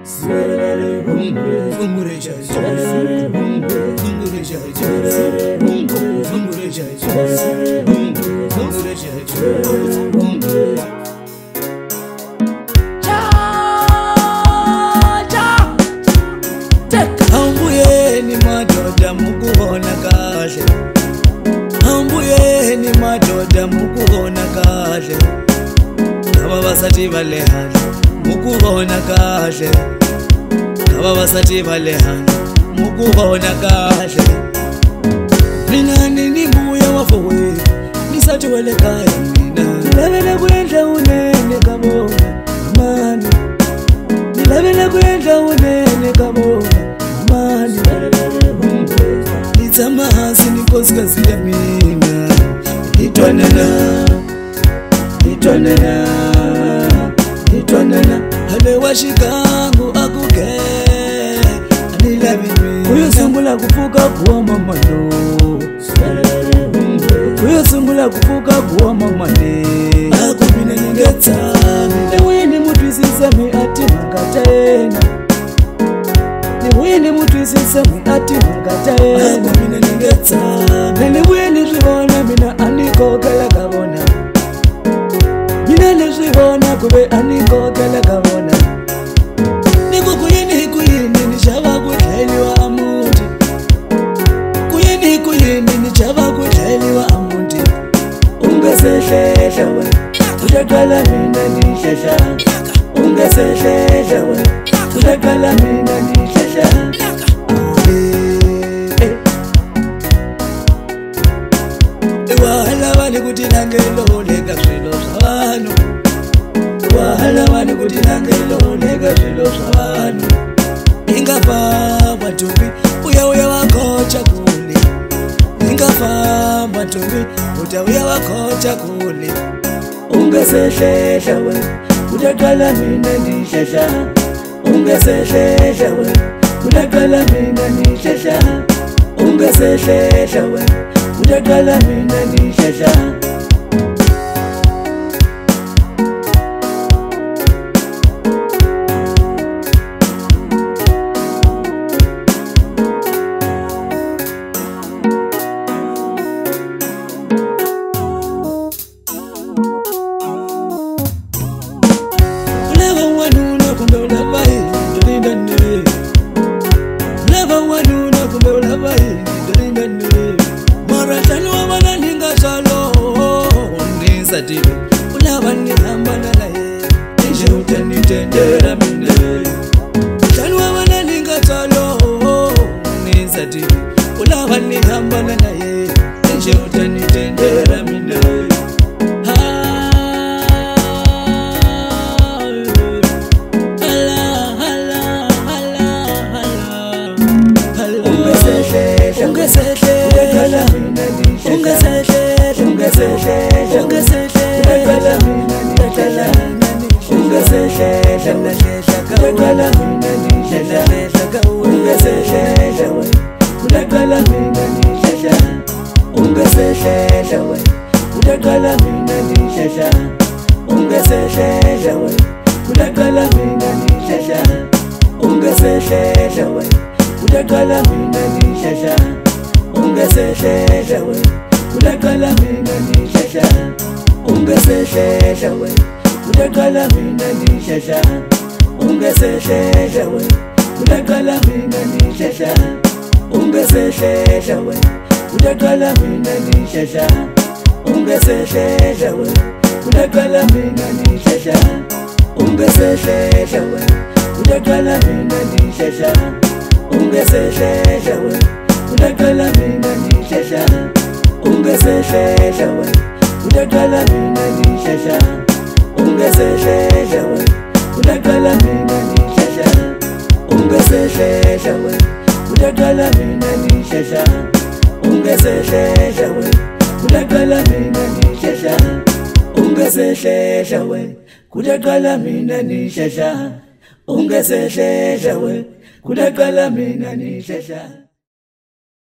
Ambuyeni madoda mukuona kahle, ambuyeni madoda mukuona kahle, aba basati bale handle mukuona kahle, aba basati bale handle mukuona kahle. Mina nini mbuya wafowe nisati wele kaya mina nilabela kuendla unene kabona mani, nilabela kuendla unene kabona mani. Nitsamahasi ninkosikazi ya mina nitwanana, nitwanana, nitwanana. Hale washikangu akuke anilabimi kuyosungula kufuka kuwa mamano, kuyosungula kufuka kuwa mamane. Akubina ningetami niwini mutwisisemi ati mangataena, niwini mutwisisemi ati mangataena. Akubina ningetami niwini zwibona mina anikokela kabona, mina nizwibona kube anikokela kabona. Niko kuyini nishaba kudleliwa amuti, kuyini nishaba kudleliwa amuti. Ungasehlehla we udaqala mina nishesha, ungasehlehla we udaqala mina nishesha. Wahala bani kuti nangelo leka zwilo zwanu, wahala bani kuti nangelo leka zwilo zwanu. Ingafa watumbi uya wakocha kule, ingafa watumbi uya wakocha kule. Ungasehlehla we udaqala mina nishesha, ungasehlehla we udaqala mina nishesha, ungasehlehla we udaqala mina nishesha. Uleva wanuna kumbe ulabai ndolindane, uleva wanuna kumbe ulabai ndolindane. Maratani wa wana ninga salo nisati ulava nihambana naye nishe utanitendera mine. Tani wa wana ninga salo nisati ulava nihambana naye nishe utanitendera mine. Kudaqala mina nishesha, ungasehlehla we kudaqala mina nishesha.